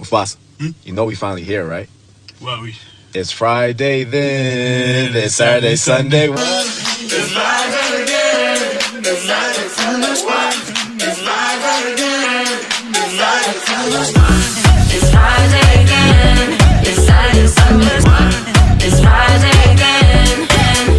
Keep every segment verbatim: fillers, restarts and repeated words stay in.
Mufasa, Hmm? you know we finally here, right? Well, we. It's Friday then, it's Saturday, Sunday. It's Friday again. It's Friday, Sunday. It's Friday again. It's Friday, Sunday. It's Friday again. It's Saturday, Sunday. It's Friday again.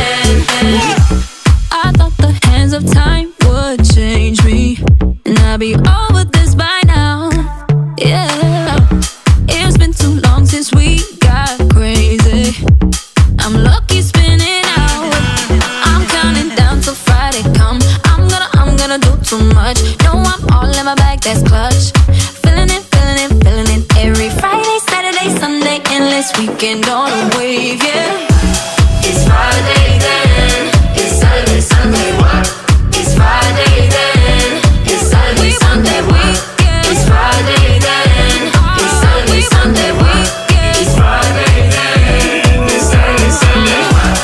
I thought the hands of time would change me, and I'd be over this by now. Yeah, it's been too long since we got crazy. I'm lucky spinning out. I'm counting down till Friday come. I'm gonna, I'm gonna do too much. No, I'm all in my bag, that's clutch. Feeling it, feeling it, feeling it. Every Friday, Saturday, Sunday, endless weekend on a wave, yeah. It's Friday then. It's Saturday, Sunday, what? It's Friday then. It's Saturday, Sunday, what? It's Friday then. It's Saturday, Sunday, what? It's Friday then. It's Saturday, Sunday, what?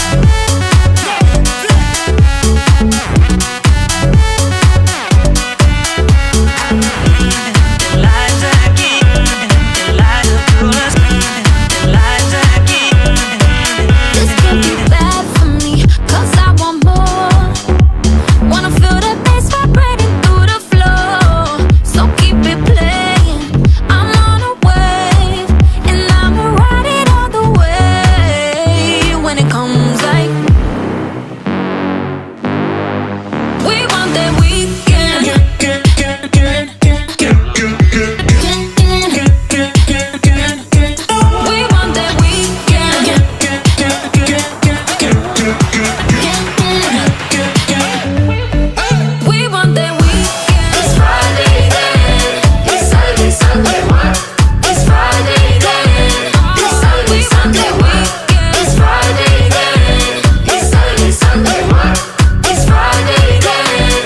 This can't be bad for me, 'cause I want more. Wanna feel the bass vibrating through the floor. So keep it playing. I'm on a wave, and I'ma ride it all the way. When it comes like we want that weekend. We want that weekend. We want that weekend. It's Friday then. It's Saturday, Sunday, what? It's Friday then. It's Saturday, Sunday, what? It's Friday then. It's Saturday, Sunday, what? It's Friday then.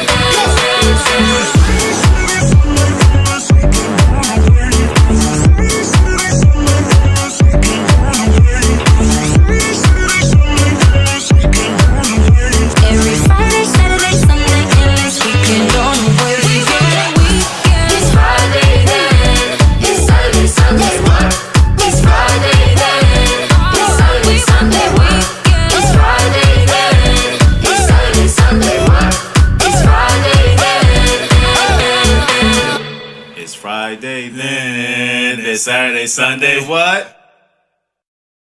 Every Friday, Saturday, Sunday, endless weekend on the way. It's Friday then. It's Saturday, Sunday, what? It's Friday then. It's Saturday, Sunday, what? It's Friday then. It's Saturday, Sunday, what? It's Friday then. It's Friday then. It's Saturday, Sunday, what?